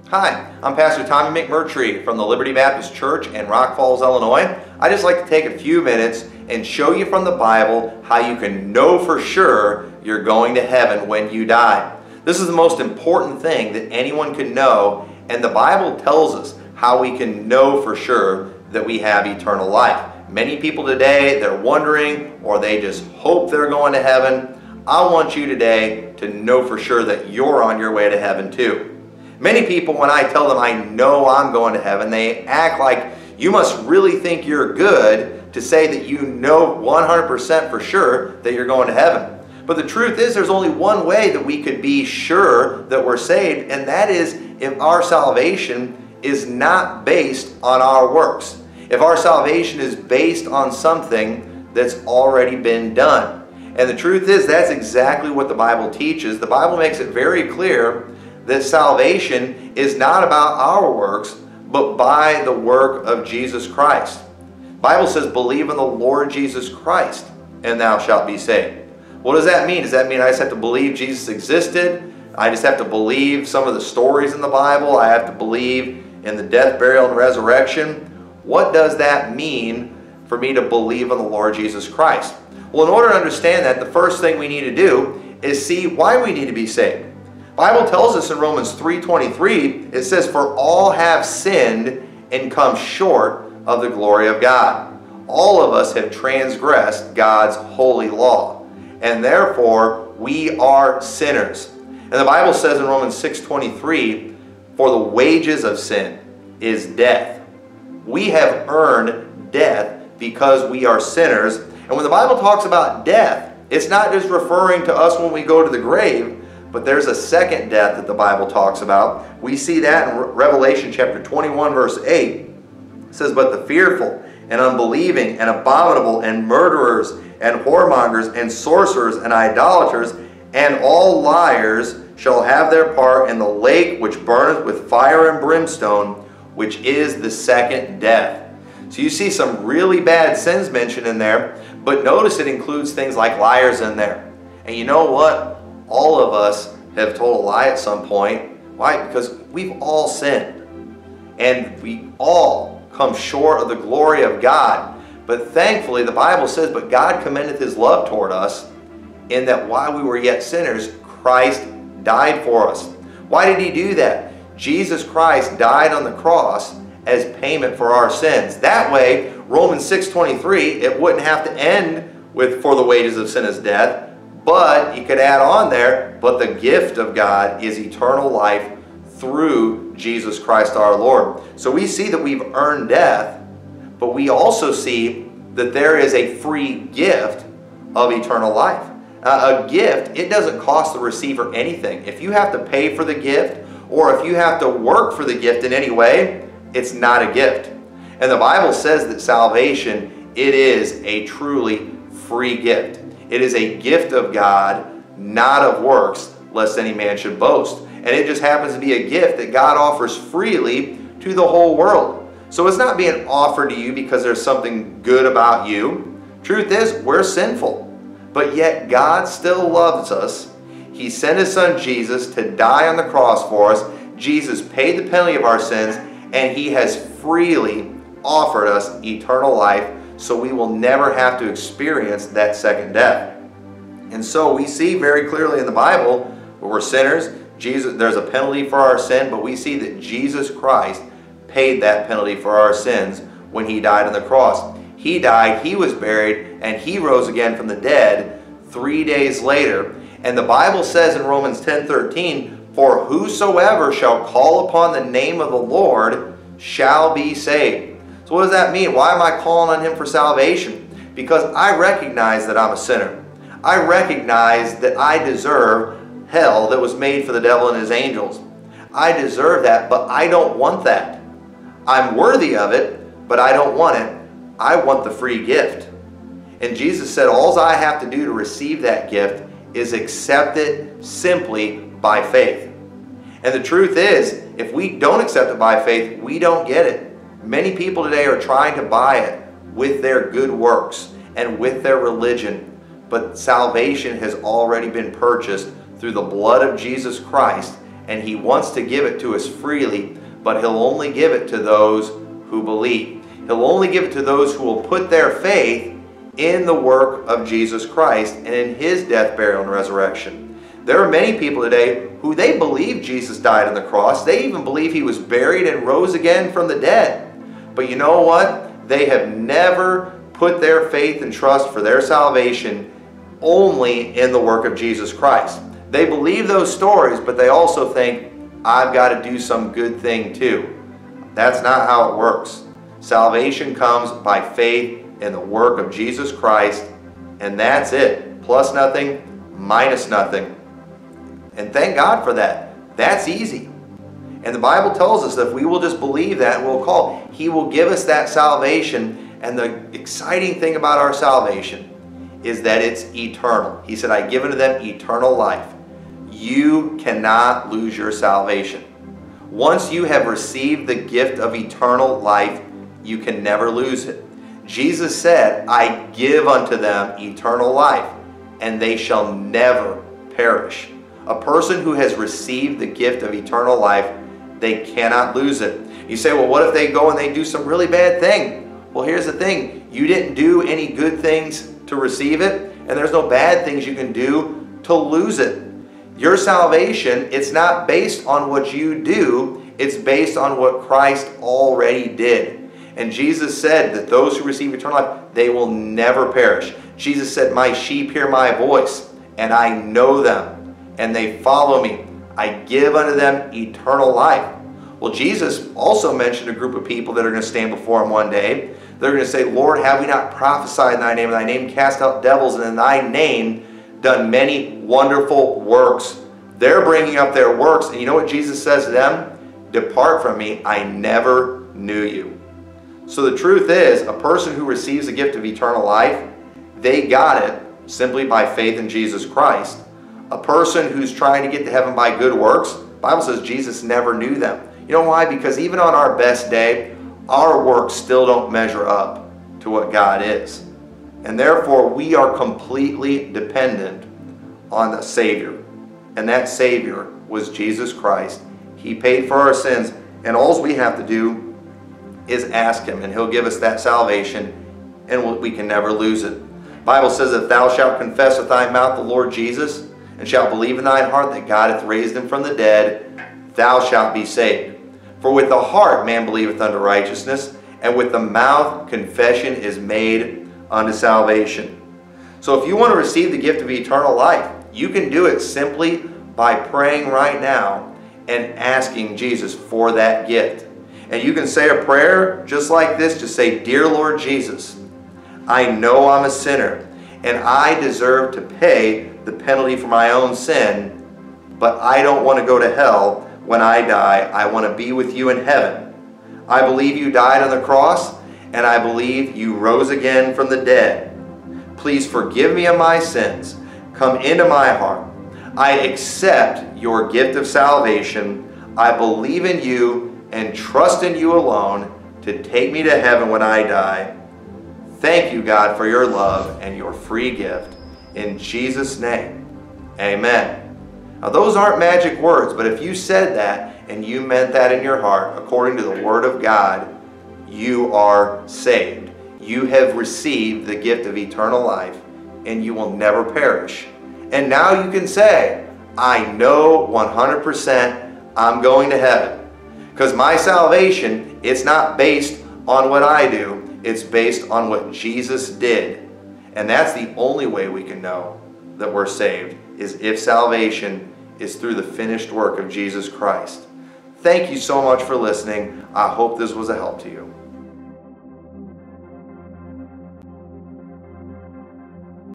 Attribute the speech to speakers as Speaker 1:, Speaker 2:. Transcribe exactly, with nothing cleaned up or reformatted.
Speaker 1: Hi, I'm Pastor Tommy McMurtry from the Liberty Baptist Church in Rock Falls, Illinois. I'd just like to take a few minutes and show you from the Bible how you can know for sure you're going to heaven when you die. This is the most important thing that anyone can know, and the Bible tells us how we can know for sure that we have eternal life. Many people today, they're wondering, or they just hope they're going to heaven. I want you today to know for sure that you're on your way to heaven too. Many people, when I tell them I know I'm going to heaven, they act like you must really think you're good to say that you know one hundred percent for sure that you're going to heaven. But the truth is, there's only one way that we could be sure that we're saved, and that is if our salvation is not based on our works. If our salvation is based on something that's already been done. And the truth is, that's exactly what the Bible teaches. The Bible makes it very clear that salvation is not about our works, but by the work of Jesus Christ. The Bible says, believe in the Lord Jesus Christ, and thou shalt be saved. What does that mean? Does that mean I just have to believe Jesus existed? I just have to believe some of the stories in the Bible? I have to believe in the death, burial, and resurrection? What does that mean for me to believe in the Lord Jesus Christ? Well, in order to understand that, the first thing we need to do is see why we need to be saved. The Bible tells us in Romans three twenty-three, it says, for all have sinned and come short of the glory of God. All of us have transgressed God's holy law, and therefore we are sinners. And the Bible says in Romans six twenty-three, for the wages of sin is death. We have earned death because we are sinners. And when the Bible talks about death, it's not just referring to us when we go to the grave, but there's a second death that the Bible talks about. We see that in Revelation chapter twenty-one, verse eight. It says, but the fearful and unbelieving and abominable and murderers and whoremongers and sorcerers and idolaters and all liars shall have their part in the lake which burneth with fire and brimstone, which is the second death. So you see some really bad sins mentioned in there, but notice it includes things like liars in there. And you know what? All of us have told a lie at some point. Why? Because we've all sinned. And we all come short of the glory of God. But thankfully, the Bible says, but God commendeth His love toward us, in that while we were yet sinners, Christ died for us. Why did He do that? Jesus Christ died on the cross as payment for our sins. That way, Romans six twenty-three, it wouldn't have to end with for the wages of sin is death, but you could add on there, but the gift of God is eternal life through Jesus Christ our Lord. So we see that we've earned death, but we also see that there is a free gift of eternal life. Uh, a gift, it doesn't cost the receiver anything. If you have to pay for the gift, or if you have to work for the gift in any way, it's not a gift. And the Bible says that salvation, it is a truly free gift. It is a gift of God, not of works, lest any man should boast. And it just happens to be a gift that God offers freely to the whole world. So it's not being offered to you because there's something good about you. Truth is, we're sinful. But yet God still loves us. He sent His Son Jesus to die on the cross for us. Jesus paid the penalty of our sins, and He has freely offered us eternal life, so we will never have to experience that second death. And so we see very clearly in the Bible, where we're sinners, Jesus, there's a penalty for our sin, but we see that Jesus Christ paid that penalty for our sins when He died on the cross. He died, He was buried, and He rose again from the dead three days later. And the Bible says in Romans ten thirteen, for whosoever shall call upon the name of the Lord shall be saved. So what does that mean? Why am I calling on Him for salvation? Because I recognize that I'm a sinner. I recognize that I deserve hell that was made for the devil and his angels. I deserve that, but I don't want that. I'm worthy of it, but I don't want it. I want the free gift. And Jesus said, all I have to do to receive that gift is accept it simply by faith. And the truth is, if we don't accept it by faith, we don't get it. Many people today are trying to buy it with their good works and with their religion. But salvation has already been purchased through the blood of Jesus Christ, and He wants to give it to us freely, but He'll only give it to those who believe. He'll only give it to those who will put their faith in the work of Jesus Christ and in His death, burial, and resurrection. There are many people today who they believe Jesus died on the cross. They even believe He was buried and rose again from the dead. But you know what? They have never put their faith and trust for their salvation only in the work of Jesus Christ. They believe those stories, but they also think, I've got to do some good thing too. That's not how it works. Salvation comes by faith in the work of Jesus Christ, and that's it. Plus nothing, minus nothing. And thank God for that. That's easy. And the Bible tells us that if we will just believe that and we'll call, He will give us that salvation. And the exciting thing about our salvation is that it's eternal. He said, I give unto them eternal life. You cannot lose your salvation. Once you have received the gift of eternal life, you can never lose it. Jesus said, I give unto them eternal life, and they shall never perish. A person who has received the gift of eternal life, they cannot lose it. You say, well, what if they go and they do some really bad thing? Well, here's the thing. You didn't do any good things to receive it, and there's no bad things you can do to lose it. Your salvation, it's not based on what you do, it's based on what Christ already did. And Jesus said that those who receive eternal life, they will never perish. Jesus said, my sheep hear my voice, and I know them, and they follow me. I give unto them eternal life. Well, Jesus also mentioned a group of people that are going to stand before Him one day. They're going to say, Lord, have we not prophesied in Thy name, in Thy name cast out devils, and in Thy name done many wonderful works. They're bringing up their works, and you know what Jesus says to them? Depart from me, I never knew you. So the truth is, a person who receives the gift of eternal life, they got it simply by faith in Jesus Christ. A person who's trying to get to heaven by good works, the Bible says Jesus never knew them. You know why? Because even on our best day, our works still don't measure up to what God is. And therefore, we are completely dependent on the Savior. And that Savior was Jesus Christ. He paid for our sins, and all we have to do is ask Him, and He'll give us that salvation, and we can never lose it. The Bible says, if thou shalt confess with thy mouth the Lord Jesus, and shalt believe in thine heart that God hath raised Him from the dead, thou shalt be saved. For with the heart man believeth unto righteousness, and with the mouth confession is made unto salvation. So if you want to receive the gift of eternal life, you can do it simply by praying right now and asking Jesus for that gift. And you can say a prayer just like this. Just say, Dear Lord Jesus, I know I'm a sinner, and I deserve to pay the penalty for my own sin, but I don't want to go to hell when I die. I want to be with you in heaven. I believe you died on the cross, and I believe you rose again from the dead. Please forgive me of my sins. Come into my heart. I accept your gift of salvation. I believe in you and trust in you alone to take me to heaven when I die. Thank you, God, for your love and your free gift. In Jesus' name, amen. Now, those aren't magic words, but if you said that and you meant that in your heart, according to the Word of God, you are saved. You have received the gift of eternal life, and you will never perish. And now you can say, I know one hundred percent I'm going to heaven. Because my salvation, it's not based on what I do. It's based on what Jesus did. And that's the only way we can know that we're saved, is if salvation is through the finished work of Jesus Christ. Thank you so much for listening. I hope this was a help to you.